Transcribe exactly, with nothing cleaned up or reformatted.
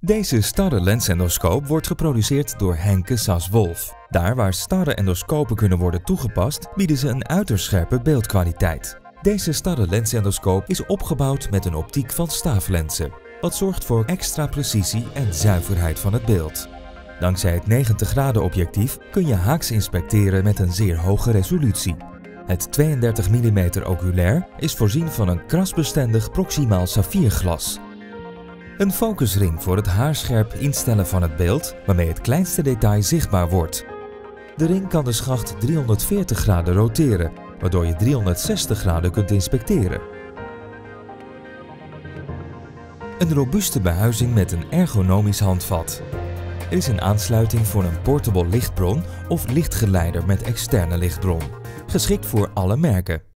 Deze starre lensendoscoop wordt geproduceerd door Henke Sas Wolf. Daar waar starre endoscopen kunnen worden toegepast, bieden ze een uiterst scherpe beeldkwaliteit. Deze starre lensendoscoop is opgebouwd met een optiek van staaflenzen, wat zorgt voor extra precisie en zuiverheid van het beeld. Dankzij het negentig graden objectief kun je haaks inspecteren met een zeer hoge resolutie. Het tweeëndertig millimeter oculair is voorzien van een krasbestendig proximaal saffierglas. Een focusring voor het haarscherp instellen van het beeld, waarmee het kleinste detail zichtbaar wordt. De ring kan de schacht driehonderdveertig graden roteren, waardoor je driehonderdzestig graden kunt inspecteren. Een robuuste behuizing met een ergonomisch handvat. Er is een aansluiting voor een portable lichtbron of lichtgeleider met externe lichtbron, geschikt voor alle merken.